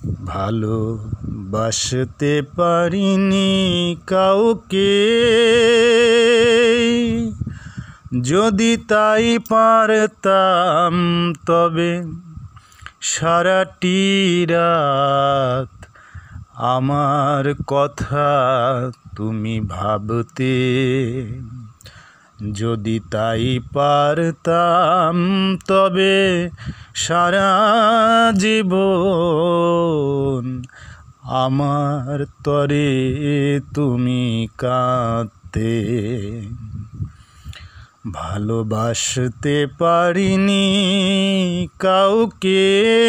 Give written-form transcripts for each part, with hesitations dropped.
ভালোবাসতে পারিনি কাউকে, যদি তাই পারতাম তবে সারাটি রাত আমার কথা তুমি ভাবতে। যদি তাই পারতাম তবে সারা জীবন আমার তরে তুমি কাঁদতে। ভালোবাসতে পারিনি কাউকে,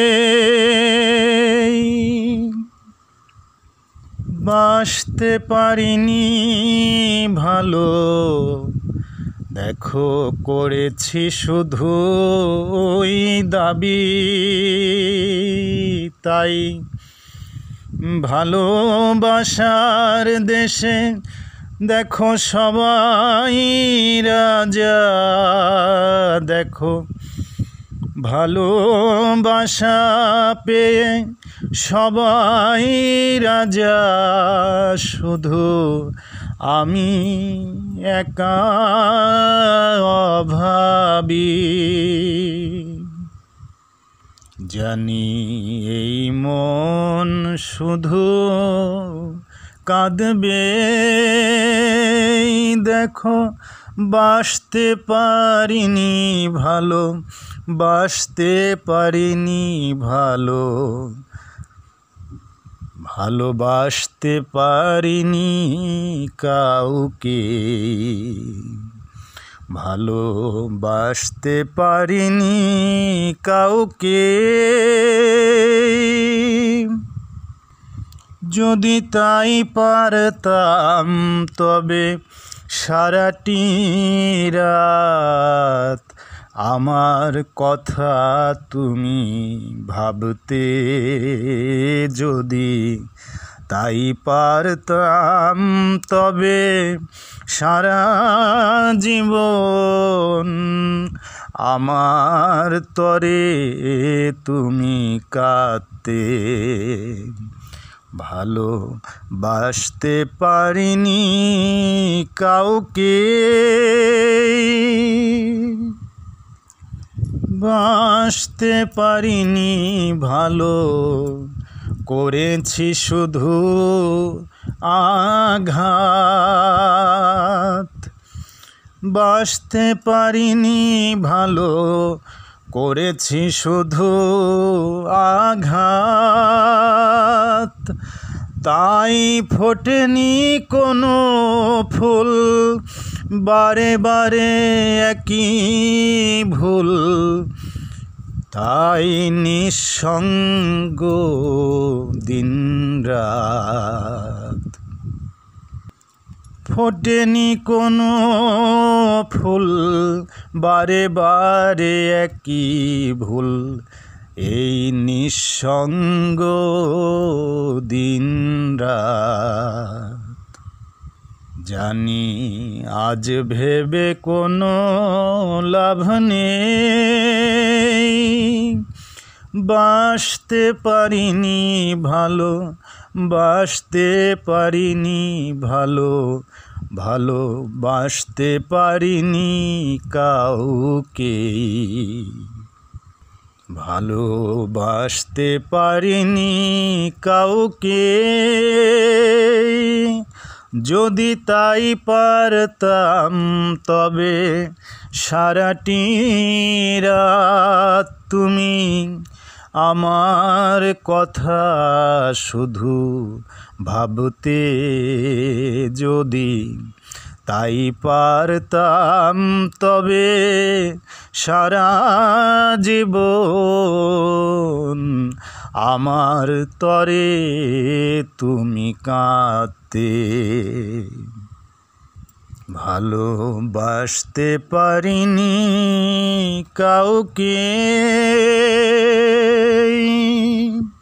বাসতে পারিনি ভালো। দেখো করেছি শুধু ওই দাবি, তাই ভালোবাসার দেশে দেখো সবাই রাজা। দেখো ভালোবাসা পেয়ে সবাই রাজা, শুধু আমি একা অভাবী। জানি এই মন শুধু কাঁদবে, দেখো বাসতে পারিনি ভালো, বাসতে পারিনি ভালো, ভালোবাসতে পারিনি কাউকে, ভালোবাসতে পারিনি কাউকে। যদি তাই পারতাম তবে সারাটি রাত আমার কথা তুমি ভাবতে। যদি তাই পারতাম তবে সারা জীবন আমার তরে তুমি কাঁদতে। ভালোবাসতে পারিনি কাউকে, বাসতে পারিনি ভালো। করেছি শুধু আঘাত, বাসতে পারিনি ভালো। করেছি শুধু আঘাত, তাই ফোটেনি কোনো ফুল, বারে বারে একই ভুল। তাই নিঃসঙ্গ দিন রাত, ফোটেনি কোনো ফুল, বারে বারে একই ভুল। এই নিঃসঙ্গ দিন রাত। জানি আজ ভেবে কোনো লাভ নেই, বাসতে পারিনি ভালো, বাসতে পারিনি ভালো, ভালোবাসতে পারিনি কাউকে, ভালোবাসতে পারিনি কাউকে। যদি তাই পারতাম তবে সারাটি রাত তুমি আমার কথা শুধু ভাবতে। যদি তাই পারতাম তবে সারা জীবন আমার তরে তুমি কাঁদতে। ভালোবাসতে পারিনি কাউকে।